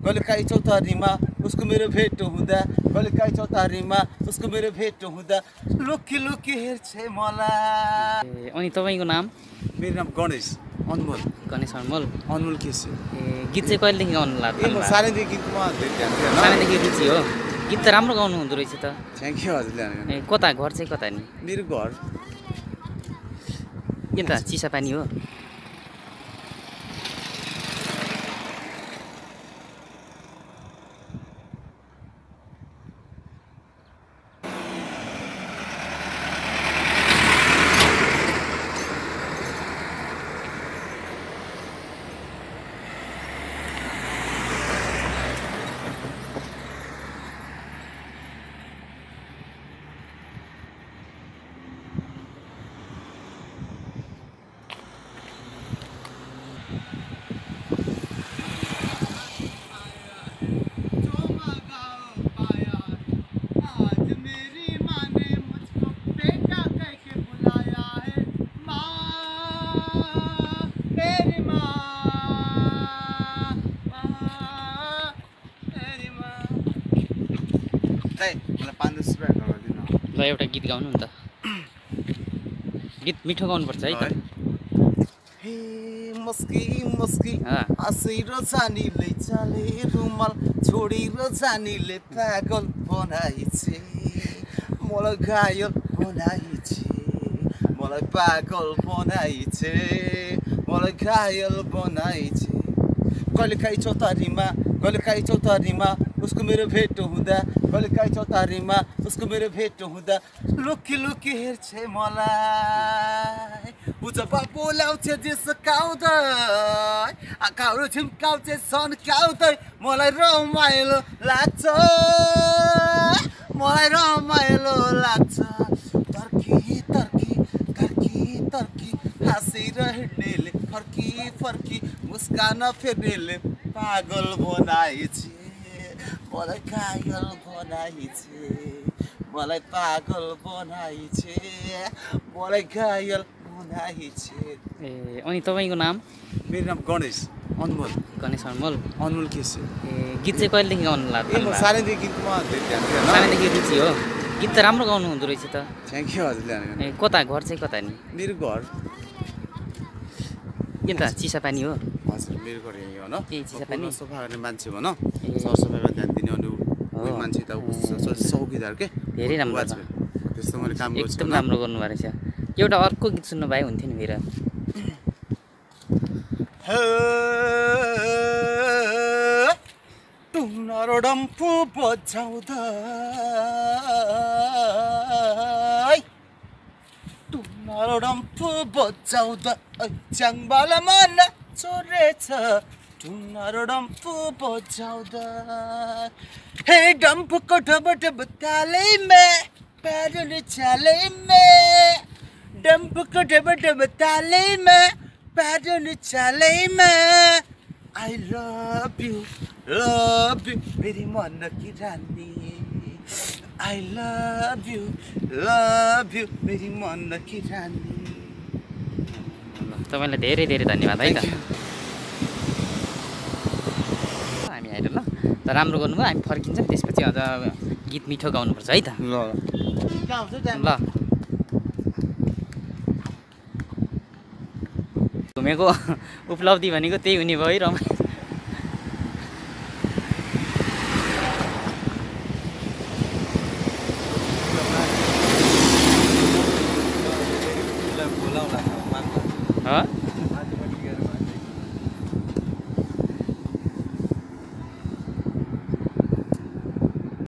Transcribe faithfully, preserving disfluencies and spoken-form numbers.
कहिलेकाहीँ चौतारीमा उसको मेरो भेट हुँदा कहिलेकाहीँ चौतारीमा उसको मेरो भेट हुँदा लुकी लुकी हेर्छे मलाई। अनि तपाईँको नाम? मेरो नाम गणेश अनमोल। गणेश अनमोल अनमोल केसी। ए गीत चाहिँ कहिलेदेखि गाउनु लाग्छ? ए म सानैदेखि गीतमा धेरै ध्यान दिएँ। सानैदेखि रुचि हो? गीत त राम्रो गाउनु हुँदो रहेछ त। थ्याङ्क यू हजुरले। ए कता घर चाहिँ कता नि? मेरो घर के त चिसापानी हो? ल एउटा गीत गाउनु नि त। गीत मिठो गाउनुपर्छ है त। हे मस्की मस्की हाँसेर जानीले चाले रुमाल छोडेर जानीले पागल बनाइछे मलाई घायल बनाइछे मलाई पागल बनाइछे मलाई घायल बनाइछे। कहिलेकाहीँ चौतारीमा कहिलेकाहीँ चौतारीमा उसको मेरो भेट हुँदा कहिलेकाहीँ चौतारीमा उसको मेरो भेट हुँदा लुकी लुकी हेर्छे मलाई। उ जब बोलाउँछ जिस्काउँदै आँखाहरू झिम्काउँछ सन्काउँदै मलाई रमाइलो लाग्छ मलाई रमाइलो लाग्छ। तर्की तर्की तर्की तर्की हाँसेर हिँड्नेले फर्की फर्की मुस्कान फेर्नेले पागल बनाइछे मलाई घायल बनाइछे मलाई पागल बनाइछे मलाई घायल बनाइछे। ए अनि तपाईँको नाम? मेरो नाम गणेश अनमोल। गणेश अनमोल अनमोल केसी। ए गीत चाहिँ कहिलेदेखि गाउनु लाग्छ? ए म सानैदेखि गीतमा धेरै ध्यान दिएँ। सानैदेखि रुचि हो? गीत त राम्रो गाउनु हुँदो रहेछ त। थ्याङ्क यू हजुरले। ए कता घर चाहिँ कता नि? मेरो घर के त चिसापानी हो? हजुर मेरो घर यही हो न। ए चिसापानी सफा गर्ने मान्छे भन सरसफाइमा ध्यान दिने अनि मान्छे त चौकीदार के धेरै राम्रो छ। त्यस्तो मैले काम गर्छु। एकदम राम्रो गर्नुभएको रहेछ। एउटा अर्को गीत सुन्नु भए हुन्थ्यो नि मेरो। टुङ्नारो डम्फु बजाउँदा टुङ्नारो डम्फु बजाउँदा च्याङबालामा नाचोरेछ टुङ्नारो डम्फु बजाउँदा। हे डम्फुको ढब ढब तालैमा प्यारोले चालैमा डम्फुको ढब ढब तालैमा प्यारोले चालैमा I love you love you मेरी मन की रानी I love you love you मेरी मन की रानी। तपाईँलाई धेरै धेरै धन्यवाद है त। हामी आएर ल त राम्रो गर्नुभयो। हामी फर्किन्छौँ त्यसपछि अझ गीत मिठो गाउनुपर्छ है त। ल ल घुमेको उपलब्धि भनेको त्यही हुने भयो है रमाइलो। हाँ